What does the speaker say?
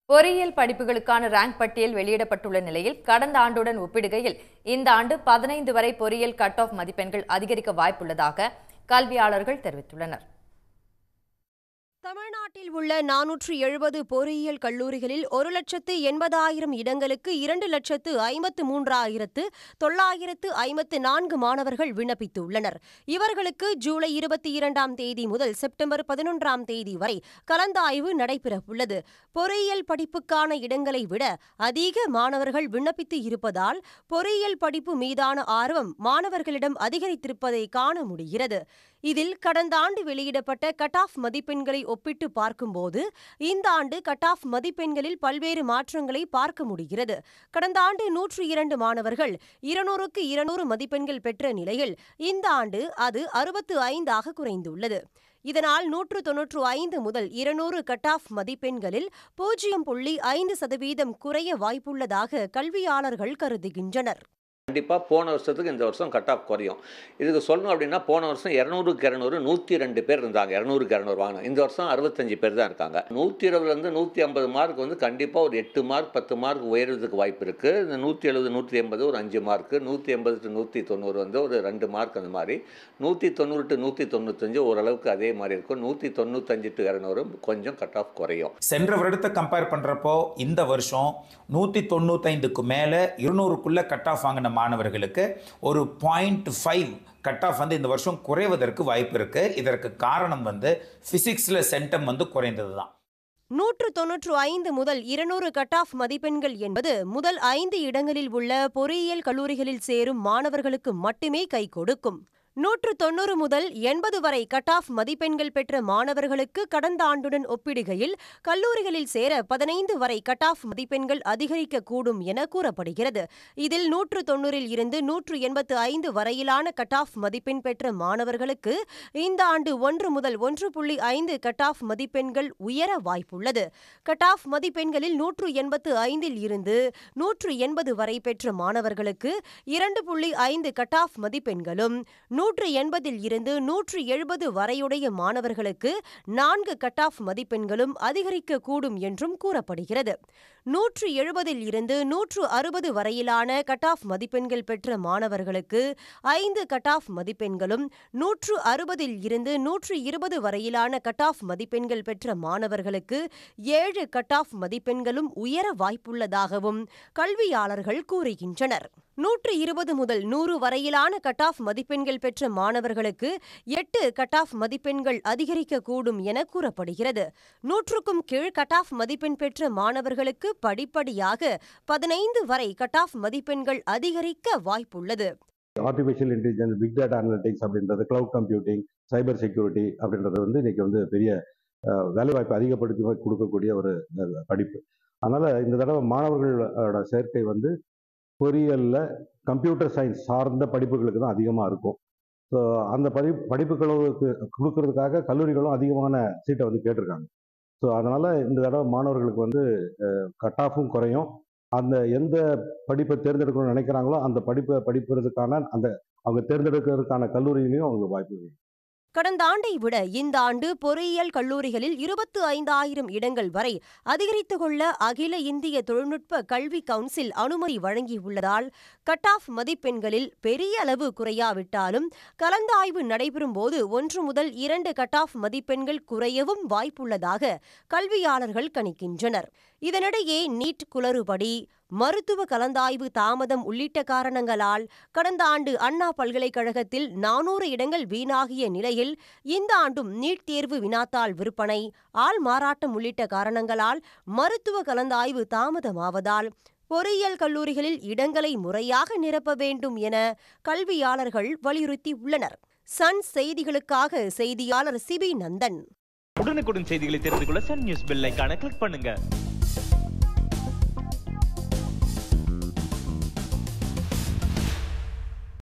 பொறியியல் படிப்புகளுக்கான ரேங்க் பட்டியல் வெளியிடப்பட்டுள்ள நிலையில் கடந்த ஆண்டுடன் ஒப்பிடுகையில் இந்த ஆண்டு 15 வரை பொறியியல் கட் ஆஃப் மதிப்பெண்கள் அதிகரிக்க வாய்ப்புள்ளதாக கல்வியாளர்கள் தெரிவித்துள்ளனர். தமிழ்நாட்டில் உள்ள 470 பொறியியல் கல்லூரிகளில் 1,80,000 இடங்களுக்கு 2,53,954 மாணவர்கள் விண்ணப்பித்துள்ளனர். இவர்களுக்கு ஜூலை 22ஆம் தேதி முதல் செப்டம்பர் 11ஆம் தேதி வரை கலந்தாய்வு நடைபெறவுள்ளது. பொறியியல் படிப்புக்கான இடங்களை விட அதிக மாணவர்கள் விண்ணப்பித்து இருப்பதால் பொறியியல் படிப்பு மீதான ஆர்வம் மாணவர்களிடம் அதிகரித்திருப்பதை காண முடிகிறது. இதில் கடந்த ஆண்டு வெளியிடப்பட்ட கட் ஆஃப் மதிப்பெண்களை ஒப்பிட்டு பார்க்கும்போது இந்த ஆண்டு கட் ஆஃப் மதிப்பெண்களில் பல்வேறு மாற்றங்களை பார்க்க முடிகிறது. கடந்த ஆண்டு 102 மாணவர்கள் 200க்கு 200 மதிப்பெண்கள் பெற்ற நிலையில் இந்த ஆண்டு அது 65ஆக குறைந்துள்ளது. இதனால் 195 முதல் 200 கட் ஆஃப் மதிப்பெண்களில் 0.5% குறைய வாய்ப்புள்ளதாக கல்வியாளர்கள் கருதுகின்றனர். கண்டிப்பாக போன வருஷத்துக்கு இந்த வருஷம் கட் ஆஃப் குறையும். இதுக்கு சொல்லணும் அப்படின்னா போன வருஷம் 200க்கு 200 102 பேர் இருந்தாங்க. 200க்கு 200 வாங்கினோம். இந்த வருஷம் 65 பேர் தான் இருக்காங்க. 120லேருந்து 150 மார்க் கண்டிப்பாக ஒரு 8 மார்க் 10 மார்க் உயர்றதுக்கு வாய்ப்பு இருக்குது. இந்த 170 180 ஒரு 5 மார்க்கு, 180 to 190 ஒரு 2 மார்க், அந்த மாதிரி 190 to 195 ஓரளவுக்கு அதே மாதிரி இருக்கும். 195 to 200 கொஞ்சம் கட் ஆஃப் குறையும். சென்ற வருடத்தை கம்பேர் பண்ணுறப்போ இந்த வருஷம் 195க்கு மேலே 200க்குள்ளே கட் ஆஃப் வாங்கின மாணவர்களுக்கு ஒரு 0.5 கட் ஆஃப் இந்த வருஷம் குறைவதற்கு வாய்ப்பு இருக்கு. இதற்கு காரணம் பிசிக்ஸ்ல சென்டம் குறைந்தது தான். 195 முதல் 200 கட் ஆஃப் மதிப்பெண்கள் என்பது முதல் 5 இடங்களில் உள்ள பொறியியல் கல்லூரிகளில் சேரும் மாணவர்களுக்கு மட்டுமே கை கொடுக்கும். 190 முதல் 80 வரை கட் ஆஃப் மதிப்பெண்கள் பெற்ற மாணவர்களுக்கு கடந்த ஆண்டுடன் ஒப்பிடுகையில் கல்லூரிகளில் சேர 15 வரை கட் ஆஃப் மதிப்பெண்கள் அதிகரிக்கக்கூடும் என கூறப்படுகிறது. இதில் 190ல் இருந்து 185 வரையிலான கட் ஆஃப் மதிப்பெண் பெற்ற மாணவர்களுக்கு இந்த ஆண்டு 1 முதல் 1.5 கட் ஆஃப் மதிப்பெண்கள் உயர வாய்ப்புள்ளது. கட் ஆஃப் மதிப்பெண்களில் 185ல் இருந்து 180 வரை பெற்ற மாணவர்களுக்கு 2.5 கட் ஆஃப் மதிப்பெண்களும் 180ல் இருந்து 170 வரையுடைய மாணவர்களுக்கு 4 கட் ஆஃப் மதிப்பெண்களும் அதிகரிக்கக்கூடும் என்றும் கூறப்படுகிறது. 170ல் இருந்து 160 வரையிலான கட் ஆஃப் மதிப்பெண்கள் பெற்ற மாணவர்களுக்கு 5 கட் ஆஃப் மதிப்பெண்களும் 160ல் இருந்து 120 வரையிலான கட் ஆஃப் மதிப்பெண்கள் பெற்ற மாணவர்களுக்கு 7 கட் ஆஃப் மதிப்பெண்களும் உயர வாய்ப்புள்ளதாகவும் கல்வியாளர்கள் கூறுகின்றனர். 120 முதல் 100 வரையிலான கட் ஆஃப் மதிப்பெண்கள் பெற்ற மாணவர்களுக்கு 8 கட் ஆஃப் மதிப்பெண்கள் அதிகரிக்கக்கூடும் என கூறப்படுகிறது. 100க்கும் கீழ் கட் ஆஃப் மதிப்பெண் பெற்ற மாணவர்களுக்கு படிப்படியாக 15 வரை கட் ஆஃப் மதிப்பெண்கள் அதிகரிக்க வாய்ப்புள்ளது. Artificial intelligence, big data analytics அப்படின்றது, கிளவுட் கம்ப்யூட்டிங், சைபர் செக்யூரிட்டி அப்படின்றது இன்னைக்கு பெரிய வேலைவாய்ப்பு அதிகப்படுத்தி கொடுக்கக்கூடிய ஒரு படிப்பு. அதனால இந்த தடவை மாணவர்களோட சேர்க்கை பொறியியலில் கம்ப்யூட்டர் சயின்ஸ் சார்ந்த படிப்புகளுக்கு தான் அதிகமாக இருக்கும். ஸோ அந்த படிப்புகளுக்கு கொடுக்கறதுக்காக கல்லூரிகளும் அதிகமான சீட்டை கேட்டிருக்காங்க. ஸோ அதனால் இந்த தடவை மாணவர்களுக்கு கட் ஆஃபும் குறையும். அந்த எந்த படிப்பை தேர்ந்தெடுக்கணும்னு நினைக்கிறாங்களோ அந்த படிப்பை படிப்பதற்கான அவங்க தேர்ந்தெடுக்கிறதுக்கான கல்லூரியிலையும் அவங்களுக்கு வாய்ப்பு. கடந்த ஆண்டை விட இந்த ஆண்டு பொறியியல் கல்லூரிகளில் 25,000 இடங்கள் வரை அதிகரித்துக் கொள்ள அகில இந்திய தொழில்நுட்ப கல்வி கவுன்சில் அனுமதி வழங்கியுள்ளதால் கட் ஆஃப் மதிப்பெண்களில் பெரிய அளவு குறையாவிட்டாலும் கலந்தாய்வு நடைபெறும் போது 1 முதல் 2 கட் ஆஃப் மதிப்பெண்கள் குறையவும் வாய்ப்புள்ளதாக கல்வியாளர்கள் கணிக்கின்றனர். இதனிடையே நீட் குளறுபடி, மருத்துவ கலந்தாய்வு தாமதம் உள்ளிட்ட காரணங்களால் கடந்த ஆண்டு அண்ணா பல்கலைக்கழகத்தில் 400 இடங்கள் வீணாகிய நிலையில் இந்த ஆண்டும் நீட் தேர்வு வினாத்தாள் விற்பனை, ஆள் மாறாட்டம் உள்ளிட்ட காரணங்களால் மருத்துவ கலந்தாய்வு தாமதமாவதால் பொறியியல் கல்லூரிகளில் இடங்களை முறையாக நிரப்ப வேண்டும் என கல்வியாளர்கள் வலியுறுத்தியுள்ளனர். சன் செய்திகளுக்காக செய்தியாளர் சிபி நந்தன். உடனுக்குடன் செய்திகளை தெரிந்து கொள்ள சன் நியூஸ் பெல் ஐகானை கிளிக் பண்ணுங்க.